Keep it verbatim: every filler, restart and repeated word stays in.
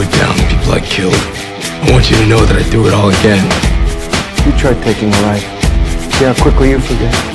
put down, the people I killed. I want you to know that I'd do it all again. You tried taking a life. See how quickly you forget.